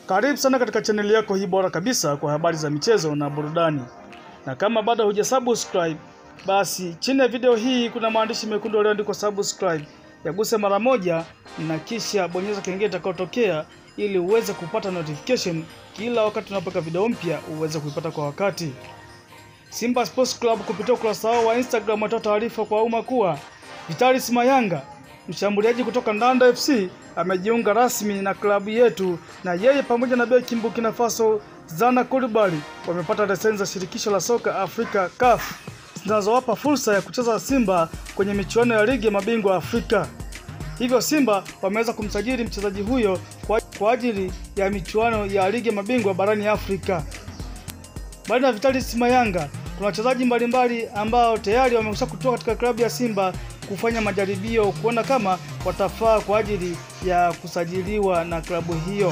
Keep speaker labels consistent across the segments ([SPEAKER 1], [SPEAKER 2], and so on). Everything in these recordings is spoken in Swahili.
[SPEAKER 1] Karibu sana katika channel yako hii bora kabisa kwa habari za michezo na burudani. Na kama bado hujasubscribe, basi chini ya video hii kuna maandishi mekundu yaliyoandikwa subscribe. Yaguse mara moja na kisha bonyeza kengele itakayotokea ili uweze kupata notification kila wakati tunapoweka video mpya, uweze kuipata kwa wakati. Simba Sports Club kupitia ukurasa wao wa Instagram watoa taarifa kwa umma kuwa Vitalis Mayanga, mshambuliaji kutoka Ndanda FC, amejiunga rasmi na klabu yetu, na yeye pamoja na beki Burkina Faso Zana Culibaly wamepata leseni za shirikisho la soka Afrika CAF zinazowapa fursa ya kucheza Simba kwenye michuano ya ligi ya mabingwa Afrika. Hivyo Simba wameweza kumsajili mchezaji huyo kwa ajili ya michuano ya ligi ya mabingwa barani Afrika. Baada ya Vitalis Mayanga, kuna wachezaji mbalimbali ambao tayari wamekwisha kutoka katika klabu ya Simba kufanya majaribio kuona kama watafaa kwa ajili ya kusajiliwa na klabu hiyo.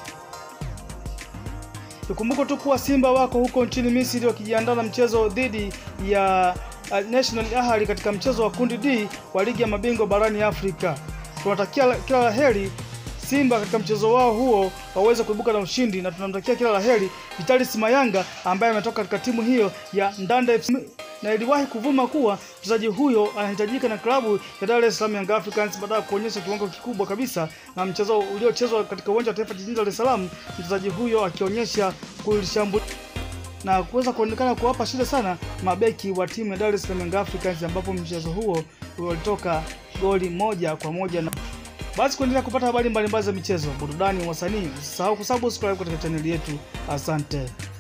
[SPEAKER 1] Tukumbuke tu kuwa Simba wako huko nchini Misri wakijiandaa na mchezo dhidi ya National Ahli katika mchezo wa kundi D wa ligi ya mabingwa barani Afrika. Tunatakia kila laheri Simba katika mchezo wao huo waweze kuibuka na ushindi, na tunamtakia kila laheri Vitalis Mayanga ambaye ametoka katika timu hiyo ya Ndanda FC, na iliwahi kuvuma kuwa mchezaji huyo anahitajika na klabu ya Dar es Salaam Young Africans baada ya kuonyesha kiwango kikubwa kabisa na mchezo uliochezwa katika uwanja wa Taifa jijini Dar es Salaam, mchezaji huyo akionyesha kulishambulia na kuweza kuonekana kuwapa shida sana mabeki wa timu ya Dar es Salaam Young Africans, ambapo mchezo huo ulitoka goli 1-1. Basi kuendelea kupata habari mbalimbali za michezo, burudani, wasanii, usisahau kusubscribe katika channel yetu. Asante.